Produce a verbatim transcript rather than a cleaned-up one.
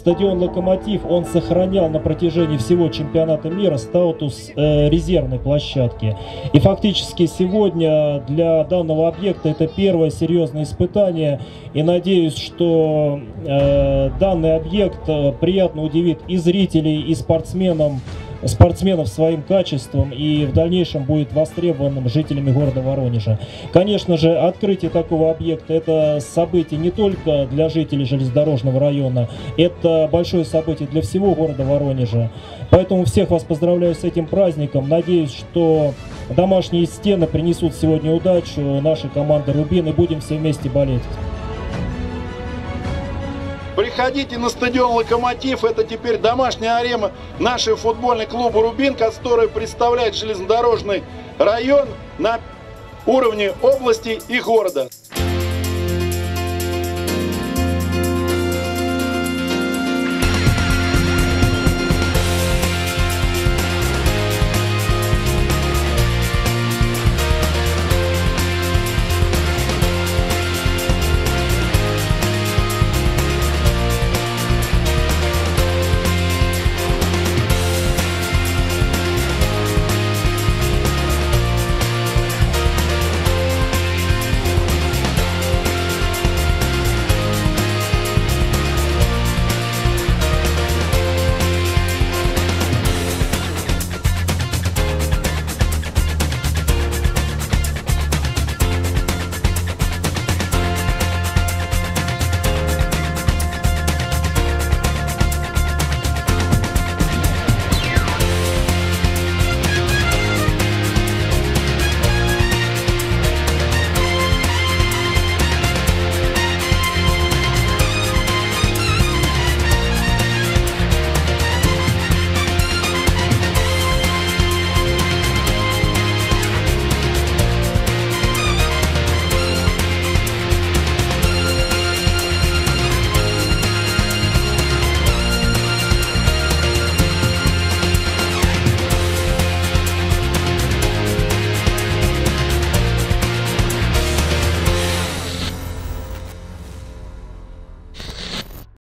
стадион «Локомотив», он сохранял на протяжении всего чемпионата мира статус э, резервной площадки. И фактически сегодня для данного объекта это первое серьезное испытание. И надеюсь, что э, данный объект э, приятно удивит и зрителей, и спортсменам, спортсменов своим качеством и в дальнейшем будет востребованным жителями города Воронежа. Конечно же, открытие такого объекта — это событие не только для жителей железнодорожного района, это большое событие для всего города Воронежа. Поэтому всех вас поздравляю с этим праздником. Надеюсь, что домашние стены принесут сегодня удачу нашей команды «Рубин» и будем все вместе болеть. Приходите на стадион «Локомотив». Это теперь домашняя арена нашего футбольного клуба «Рубин», который представляет железнодорожный район на уровне области и города.